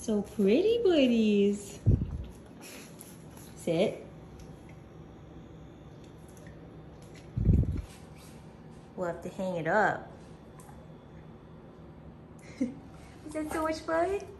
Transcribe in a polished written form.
So pretty, buddies. Sit. We'll have to hang it up. Is that so much fun?